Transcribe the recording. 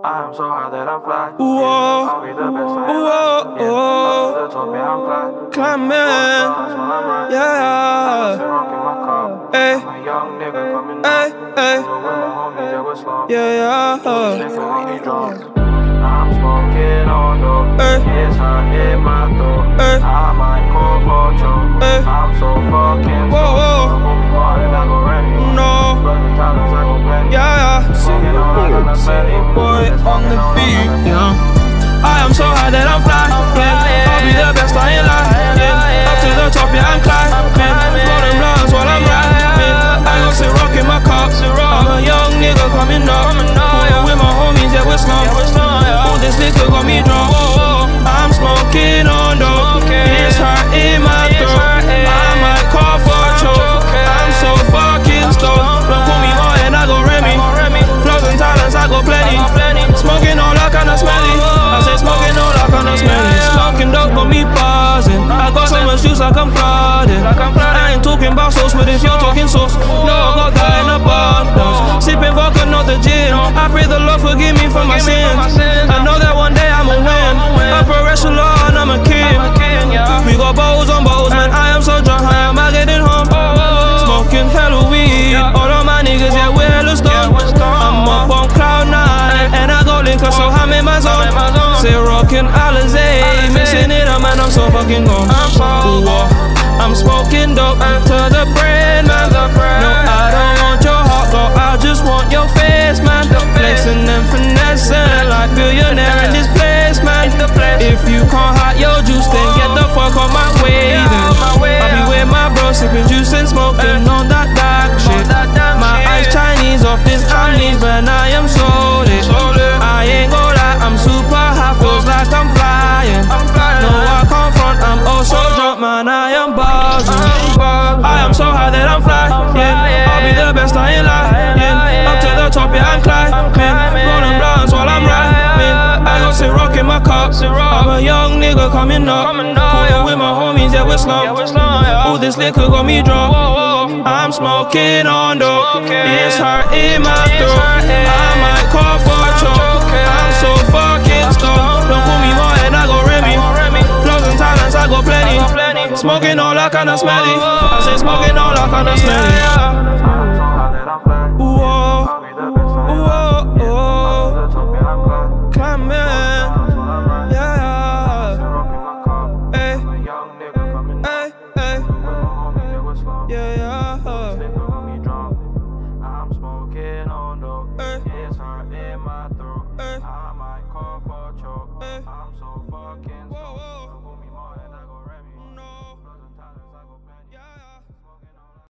I am so high that I fly. Whoa. I'll be the best I Whoa. am. Up to the top, yeah, I'm fly. Climbing. Yeah. Hey. I'm a young nigga coming up. Hey. Hey. With my homies, yeah, we're slow. Yeah. I'm smoking on dope. It's hot in my throat. I might call for choke. I'm so fucking Whoa. No. Yeah. Boy on the beat. Yeah. I am so high that I'm flying. Yeah. I'll be the best, I ain't lying. Yeah. Up to the top, yeah, I'm climbing. Rolling blunts while I'm riding. I gon' sit rock in my cup. I'm a young nigga coming up. Coolin' with my homies, yeah, we're slum. All this liquor got me drunk. I'm smoking on dope. It's hot in my throat. I might call for a choke. I'm so fucking stoned. Don't call me Martin, I go Remy. Flows and talents, I go plenty. Smoking all that kinda smelly. I said smoking all that kinda smelly. Smoking dope got me buzzing. I got so much juice like I'm flooding. I ain't talking about sauce, but if you're talking sauce, no, I got that in abundance. Sipping vodka, not the gin. I pray the Lord forgive me for my sins. I know that one day I'ma win. Upper echelon, I'm a king. We got bottles on bottles, man. I am so drunk, how am I getting home? Smoking hella weed. All of my niggas, yeah, we're hella stoned. I'm up on cloud 9, and I go liquor, so I'm in my zone. Say rockin' Alizé, missing it, man, I'm so fucking gone. I'm smoking dope to the brain, man. No, I don't want your heart, girl, I just want your face, man. Flexing and finessing like billionaire in this place, man. If you can't hide your juice, then get the fuck on my way, then I'll be with my bro, sipping juice and smoking on that dark shit. My eyes Chinese off this Chinese, but I am sold it. I ain't gon' lie, I'm super high, feels like I'm flying. No, I can't front, I'm oh so drunk, man, I am buzzing. I am so high that I'm flying, yeah. I'll be the best, I ain't lying, yeah. Up to the top, yeah, I'm climbing. Rolling blunts while I'm riding. I gon' sit rock in my cup. I'm a young nigga coming up. Coolin' with my homies, yeah, we're slum. All this liquor got me drunk. I'm smoking on dope. It's hurt in my throat. I might call for a choke. I'm so fucking stoned. Don't call me Martin, I go Remy. Flows and talents, I go plenty. Smoking all that kinda smelly. I say smoking all that kinda smelly. Whoa. Climbing. Yeah. Hey. Hey. Hey. Yeah. I'm smoking on dope. It's hurt in my throat. I might call for a choke. I'm so fucking